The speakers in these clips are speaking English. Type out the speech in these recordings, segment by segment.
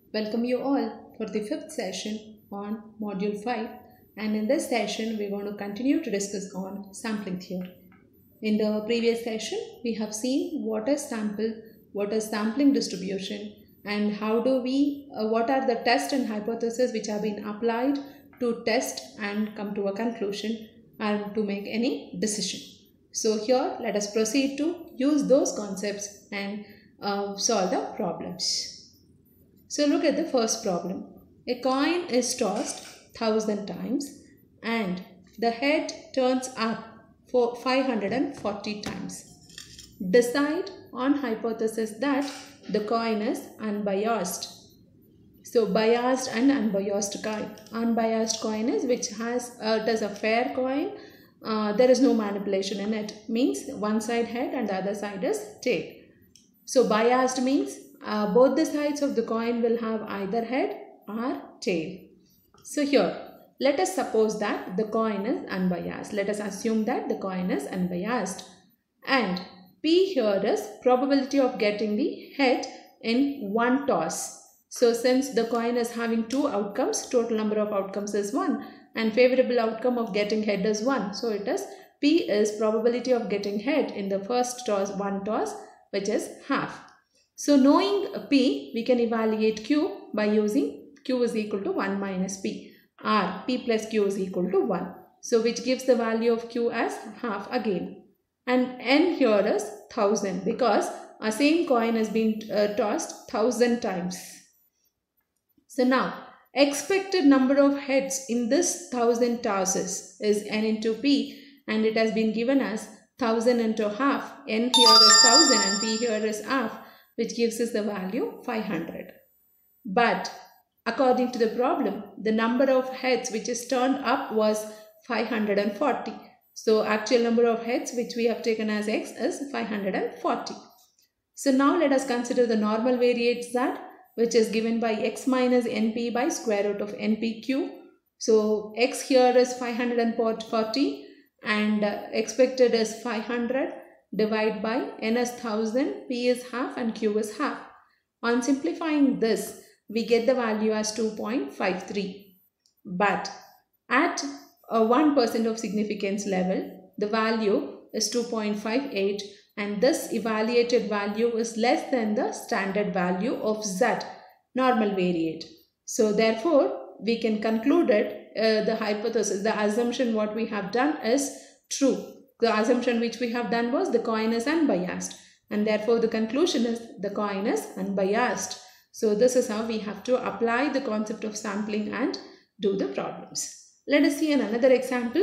Welcome you all for the fifth session on Module 5, and in this session we are going to continue to discuss on sampling theory. In the previous session we have seen what is sample, what is sampling distribution, and what are the tests and hypotheses which have been applied to test and come to a conclusion and to make any decision. So here let us proceed to use those concepts and solve the problems. So look at the first problem. A coin is tossed 1000 times and the head turns up for 540 times. Decide on hypothesis that the coin is unbiased. So biased and unbiased coin. Unbiased coin is which has it is a fair coin. There is no manipulation in it. Means one side head and the other side is tail. So biased means both the sides of the coin will have either head or tail. So here, let us suppose that the coin is unbiased. Let us assume that the coin is unbiased. And P here is probability of getting the head in one toss. So since the coin is having two outcomes, total number of outcomes is 1 and favorable outcome of getting head is 1. So it is P is probability of getting head in the first toss, one toss, which is half. So knowing P, we can evaluate Q by using Q is equal to 1 minus P, or P plus Q is equal to 1. So which gives the value of Q as half again. And N here is 1000 because a same coin has been tossed 1000 times. So now expected number of heads in this 1000 tosses is N into P, and it has been given as 1000 into half. N here is 1000 and P here is half, which gives us the value 500. But according to the problem, the number of heads which is turned up was 540. So actual number of heads which we have taken as X is 540. So now let us consider the normal variate Z, which is given by X minus NP by square root of NPQ. So X here is 540 and expected is 500. Divide by N is 1000, P is half and Q is half. On simplifying this, we get the value as 2.53. But at a 1% of significance level, the value is 2.58 and this evaluated value is less than the standard value of Z, normal variate. So therefore, we can conclude that the hypothesis, the assumption what we have done is true. The assumption which we have done was the coin is unbiased, and therefore the conclusion is the coin is unbiased. So this is how we have to apply the concept of sampling and do the problems. Let us see another example.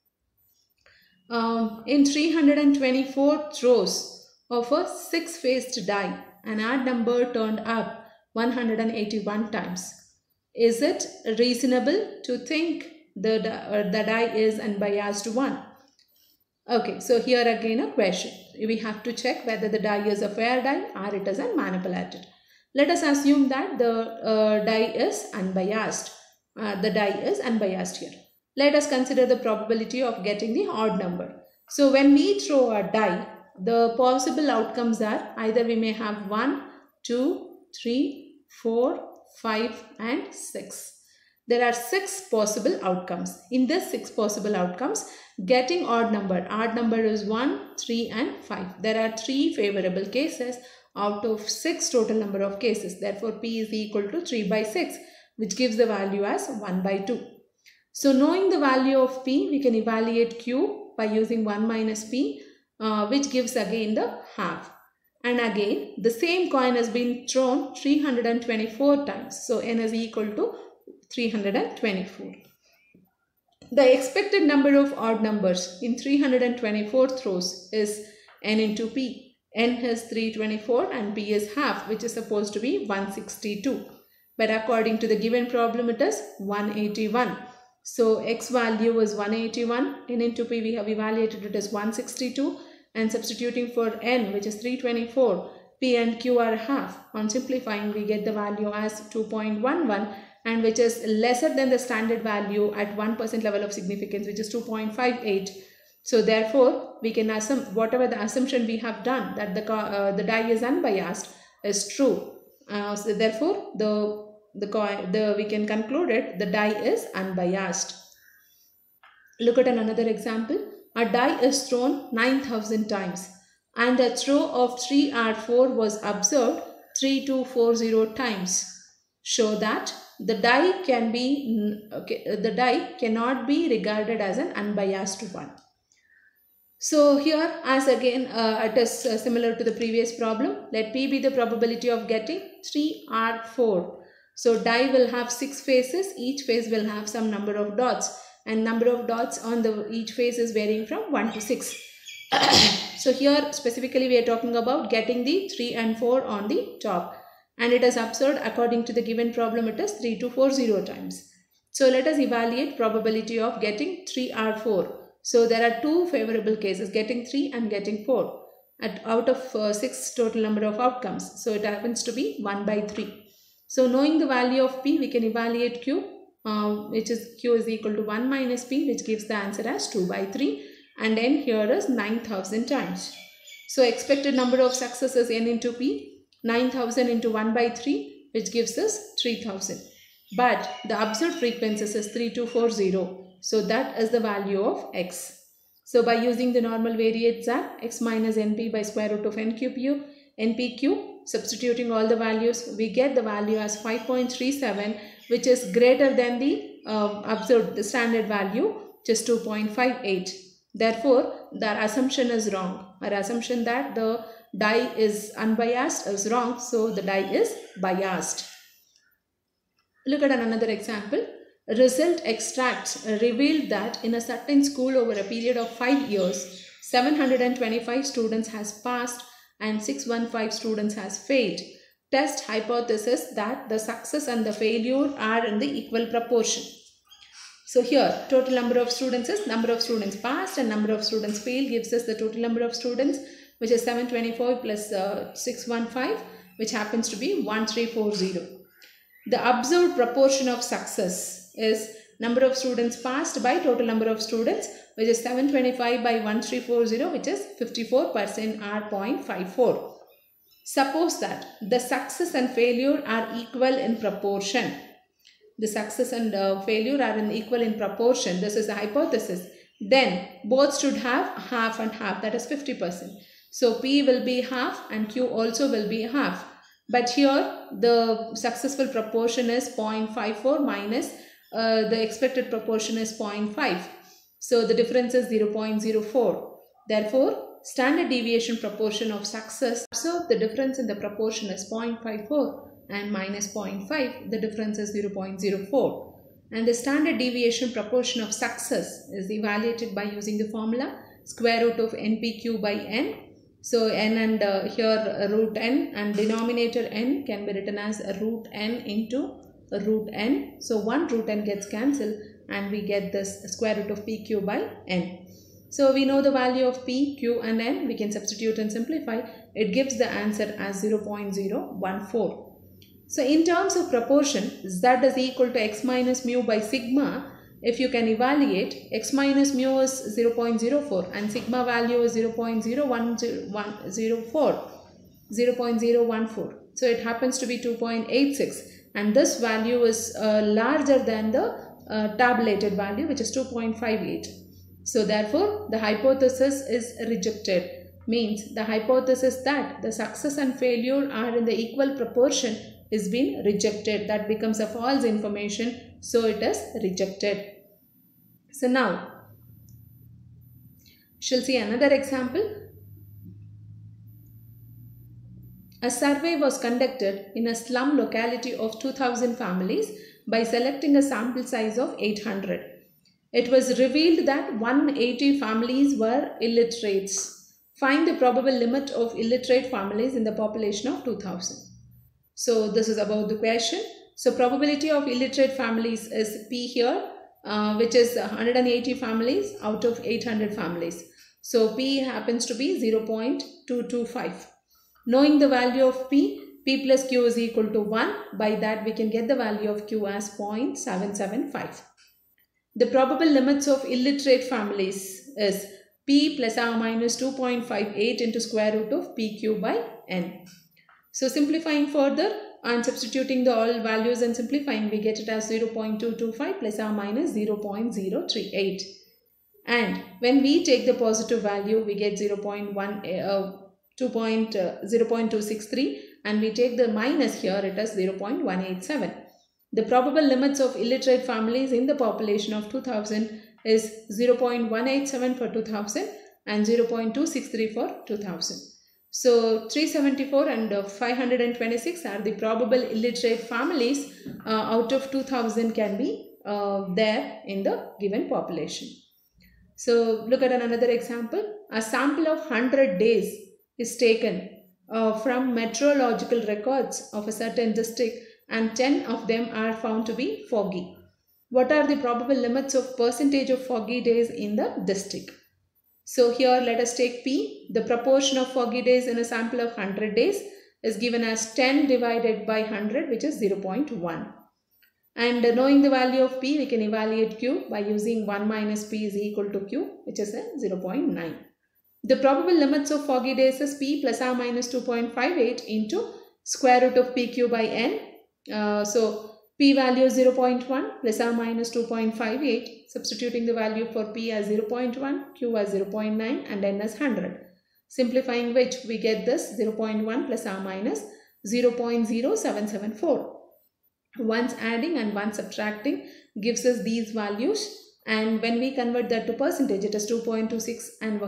In 324 throws of a 6-faced die, an odd number turned up 181 times. Is it reasonable to think the die is unbiased one? Okay, so here again a question. We have to check whether the die is a fair die or it is manipulated. Let us assume that the die is unbiased. The die is unbiased here. Let us consider the probability of getting the odd number. So when we throw a die, the possible outcomes are either we may have 1, 2, 3, 4, 5 and 6. There are 6 possible outcomes. In this 6 possible outcomes, getting odd number is 1, 3 and 5. There are 3 favorable cases out of 6 total number of cases. Therefore, P is equal to 3 by 6, which gives the value as 1 by 2. So knowing the value of P, we can evaluate Q by using 1 minus P, which gives again the half. And again, the same coin has been thrown 324 times. So N is equal to 324. The expected number of odd numbers in 324 throws is N into P. N is 324 and P is half, which is supposed to be 162. But according to the given problem, it is 181. So X value is 181. N into P we have evaluated it as 162. And substituting for N, which is 324, P and Q are half. On simplifying, we get the value as 2.11. And which is lesser than the standard value at 1% level of significance, which is 2.58. So therefore, we can assume whatever the assumption we have done that the die is unbiased is true. So therefore, the we can conclude it, the die is unbiased. Look at another example. A die is thrown 9,000 times and a throw of 3R4 was observed 3240 times. Show that the die cannot be regarded as an unbiased one. So here, as again it is similar to the previous problem, let P be the probability of getting 3R4. So die will have 6 faces, each face will have some number of dots, and number of dots on each face is varying from 1 to 6. So here specifically we are talking about getting the 3 and 4 on the top, and it is observed according to the given problem it is 3240 times. So let us evaluate probability of getting 3R4. So there are 2 favorable cases, getting 3 and getting 4 out of 6 total number of outcomes. So it happens to be 1 by 3. So knowing the value of P, we can evaluate Q, which is Q is equal to 1 minus P, which gives the answer as 2 by 3, and N here is 9,000 times. So expected number of successes N into P, 9,000 into 1 by 3, which gives us 3,000. But the observed frequencies is 3240. So that is the value of X. So by using the normal variate ZAP, X minus NP by square root of N cube U, NPQ, substituting all the values, we get the value as 5.37, which is greater than the observed, the standard value, which is 2.58. Therefore, the assumption is wrong. Our assumption that the die is unbiased is wrong. So the die is biased. Look at another example. Result extracts revealed that in a certain school over a period of 5 years, 725 students has passed and 615 students has failed. Test hypothesis that the success and the failure are in the equal proportion. So here total number of students is number of students passed and number of students failed gives us the total number of students, which is 724 plus 615, which happens to be 1340. The observed proportion of success is number of students passed by total number of students, which is 725 by 1340, which is 54% or 0.54. Suppose that the success and failure are equal in proportion. The success and failure are equal in proportion. This is the hypothesis. Then both should have half and half, that is 50%. So P will be half and Q also will be half. But here the successful proportion is 0.54 minus the expected proportion is 0.5. So the difference is 0.04. Therefore, standard deviation proportion of success. So the difference in the proportion is 0.54 and minus 0.5. The difference is 0.04. And the standard deviation proportion of success is evaluated by using the formula square root of NPQ by N. So N and here root N and denominator N can be written as root N into root N. So 1 root N gets cancelled and we get this square root of PQ by N. So we know the value of P, Q and N. We can substitute and simplify. It gives the answer as 0.014. So in terms of proportion, Z is equal to X minus mu by sigma. If you can evaluate, X minus mu is 0.04 and sigma value is 0.014. So it happens to be 2.86 and this value is larger than the tabulated value, which is 2.58. So therefore the hypothesis is rejected. Means the hypothesis that the success and failure are in the equal proportion is being rejected. That becomes a false information. So it is rejected. So now shall see another example. A survey was conducted in a slum locality of 2000 families by selecting a sample size of 800. It was revealed that 180 families were illiterates. Find the probable limit of illiterate families in the population of 2000. So this is about the question. So probability of illiterate families is P here, which is 180 families out of 800 families. So P happens to be 0.225. Knowing the value of P, P plus Q is equal to 1. By that we can get the value of Q as 0.775. The probable limits of illiterate families is P plus or minus 2.58 into square root of PQ by N. So simplifying further, and substituting the all values and simplifying, we get it as 0.225 plus or minus 0.038. And when we take the positive value, we get 0.263, and we take the minus here, it is 0.187. The probable limits of illiterate families in the population of 2000 is 0.187 for 2000 and 0.263 for 2000. So 374 and 526 are the probable illiterate families out of 2000 can be there in the given population. So look at another example. A sample of 100 days is taken from meteorological records of a certain district, and 10 of them are found to be foggy. What are the probable limits of percentage of foggy days in the district? So here let us take P. The proportion of foggy days in a sample of 100 days is given as 10 divided by 100, which is 0.1. And knowing the value of P, we can evaluate Q by using 1 minus P is equal to Q, which is 0.9. The probable limits of foggy days is P plus or minus 2.58 into square root of PQ by N. So P value is 0.1 plus or minus 2.58, substituting the value for P as 0.1, Q as 0.9 and N as 100. Simplifying which we get this 0.1 plus or minus 0.0774. Once adding and once subtracting gives us these values, and when we convert that to percentage, it is 2.26 and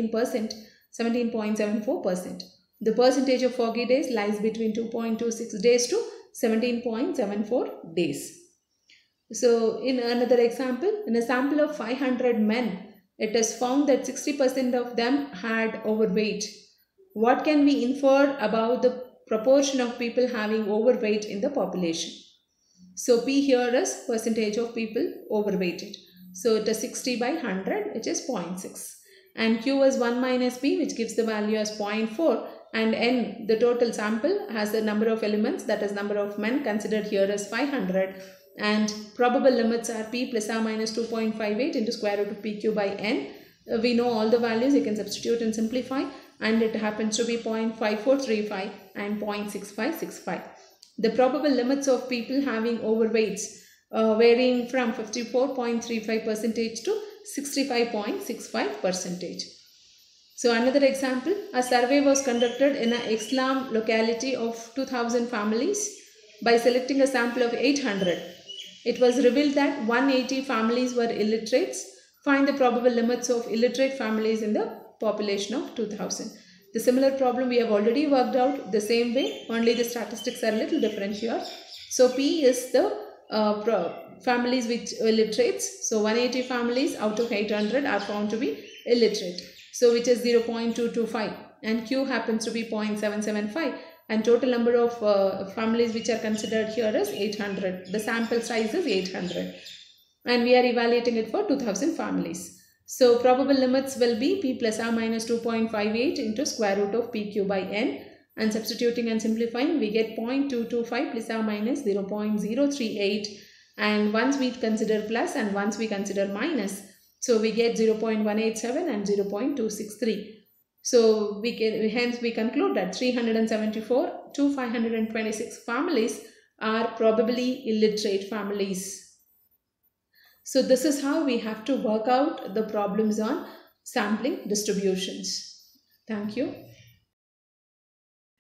17.74%. The percentage of foggy days lies between 2.26 days to 17.74 days. So in another example, in a sample of 500 men, it is found that 60% of them had overweight. What can we infer about the proportion of people having overweight in the population? So P here is percentage of people overweighted. So it is 60 by 100, which is 0.6. And Q is 1 minus P, which gives the value as 0.4. And N, the total sample, has the number of elements, that is number of men considered here as 500. And probable limits are P plus or minus 2.58 into square root of PQ by N. We know all the values, you can substitute and simplify. And it happens to be 0.5435 and 0.6565. The probable limits of people having overweights varying from 54.35% to 65.65%. So another example, a survey was conducted in an Islam locality of 2000 families by selecting a sample of 800. It was revealed that 180 families were illiterates. Find the probable limits of illiterate families in the population of 2000. The similar problem we have already worked out the same way, only the statistics are a little different here. So P is the families which illiterates. So 180 families out of 800 are found to be illiterate. So which is 0.225, and Q happens to be 0.775, and total number of families which are considered here is 800. The sample size is 800 and we are evaluating it for 2000 families. So probable limits will be P plus or minus 2.58 into square root of PQ by N, and substituting and simplifying we get 0.225 plus or minus 0.038, and once we consider plus and once we consider minus, so we get 0.187 and 0.263. So hence we conclude that 374 to 526 families are probably illiterate families. So this is how we have to work out the problems on sampling distributions. Thank you.